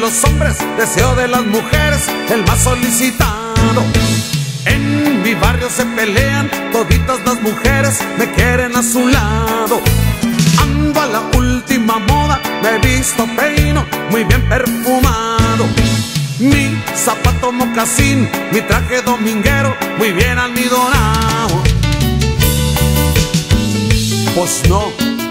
los hombres, deseo de las mujeres, el más solicitado. En mi barrio se pelean, toditas las mujeres me quieren a su lado. Ando a la última moda, me visto, peino, muy bien perfumado. Mi zapato mocasín, mi traje dominguero, muy bien almidonado. Pues no.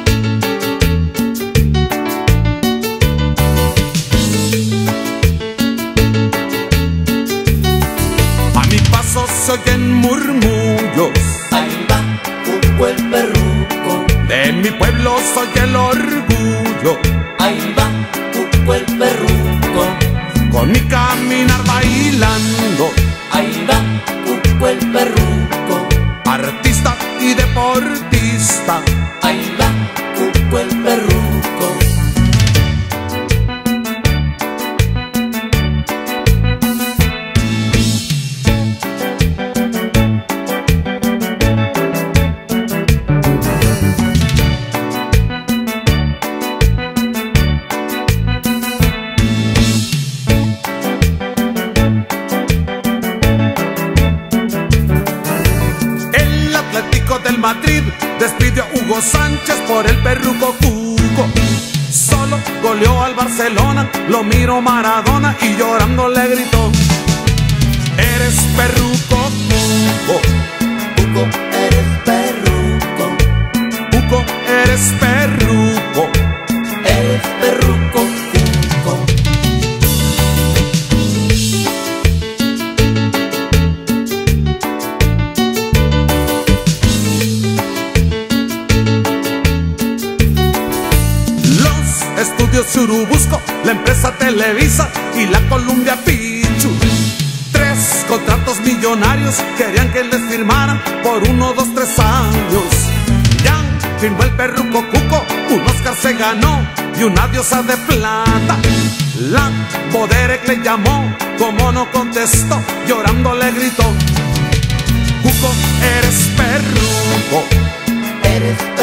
A mi paso se oyen murmullos. Ahí va Cuco el perruco. De mi pueblo soy el orgullo. Ahí va Cuco el perruco. Con mi caminar bailando. Ahí va Cuco el perruco. Artista y deportista. Ahí va Cuco el perruco. Del Madrid despidió a Hugo Sánchez por el perruco Cuco. Solo goleó al Barcelona, lo miró Maradona y llorando le gritó: eres perruco, Cuco. Cuco, eres perruco. Cuco, eres perruco. Eres perruco, Cuco. Estudios Churubusco, la empresa Televisa y la Columbia Pictures. 3 contratos millonarios querían que les firmaran por 1, 2, 3 años. Ya firmó el perruco Cuco, un Oscar se ganó y una diosa de plata. La Boderek le llamó, como no contestó, llorando le gritó: Cuco, eres perruco. Eres